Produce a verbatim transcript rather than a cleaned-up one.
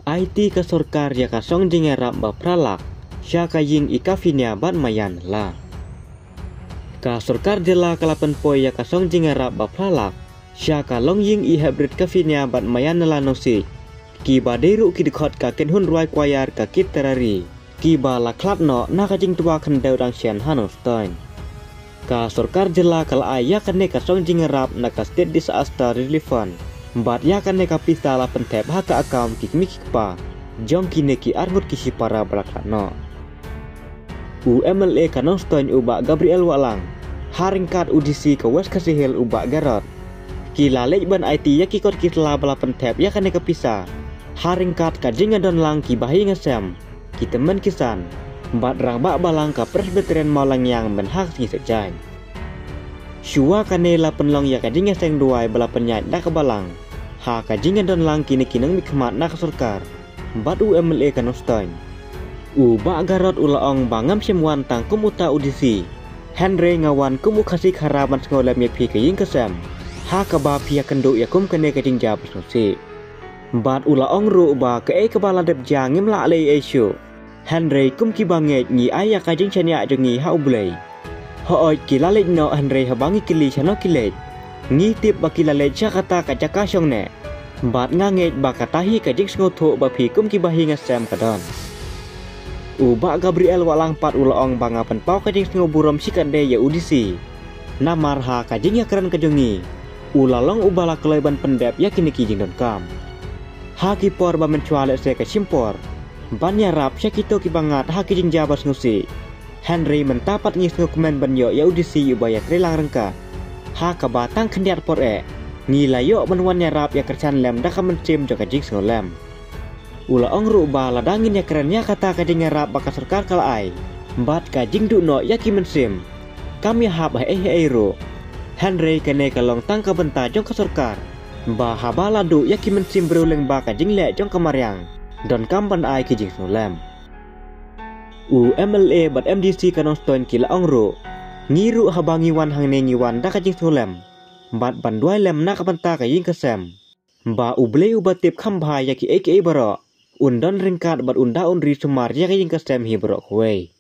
I T ka sorkar ya ka song jingerap ba pralak sya ka ying ikafinia bat mayan la. Ka sorkar jela kalapan poi ya ka song jingerap ba pralak sya ka long ying i hybrid kafinia bat mayan la nosi. Ki ba deru ki dikot ka ken hun ruai kwayar ka kit terari. Ki ba la klat no na ka jing tua kan deu dang sian Hanostain. Ka sorkar jela kal aya kan ne ka song jingerap na ka state disaster relief fund. Bat ya kan neka pista la pentep haka akam kik mikik pa jong kine ki arbut kisi para belakang no. U M L A kanong stoin ubak Gabriel Walang haringkat udisi ke West Kasihil ubak Garot. Ki lalej ban I T ya kikot kisla bala pentep ya kan neka pisa haringkat ka jingadon lang ki bahi ngasem ki temen kisan bat rabak balang ka presbyterian Malang yang menhak singi sejai. Shua kanela penlong ya kadinga seng duai bala penyait dah kebalang. Ha kajingan don lang kini kinang mikmat nak sorkar. Bat U M L A kanostain. U ba Garot ulaong bangam semwan tang kumuta udisi. Henry ngawan kumu kasih harapan sekolah mek pi kaying kesem. Ha kaba pia kenduk ya kum kene kajing jab sosi. Bat ulaong ru ba ke e kebala dep jangim la le esyo. Henry kum ki banget ngi aya kajing chania jongi ha ublei. Hooi kilalit no Henry habangi kili chano kilet. Ngi tip ba kilalit siya kata kajaka syong ne. Bat nganget ba katahi kajing sengoto ba pikum kibahi ngasem kadon. Uba Gabriel Walang pat ulaong ba ngapan pau kajing sengoburom sikande ya udisi. Namar ha kajing ya keren kajongi. Ulalong ubala kelaiban pendep ya kini kijing don kam. Ha kipor ba mencualet se kasimpor. Ban yarap siya kito kibangat ha kijing jabas ngusi. Henry mentapat ngis ngukumen banyo ya udisi ubaya krelang rengka. Ha kabatang kendiat por e. Ngilayo menuan nyarap ya kercan lem dah mencim joka jing lem. Ula ong ruba ladangin ya kerennya kata kajing nyarap baka serkar kala ai. Bat kajing dukno ya ki mencim. Kami hab eh eh ro. Henry kene kalong tangka benta jong ke serkar. Ba habala du ya ki mencim beruleng ba kajing le jong kemaryang. Don kampan ai ki jing lem. U M L A bat M D C kanong stoin kila ongro. Ngiru habangi wan hang nengi wan da kajing solem. Bat banduai lem na kapanta kajing kesem. Ba uble ubatip khambha ya ki eke baro. Undon ringkat bat unda unri sumar ya kajing kesem hi baro kuwei.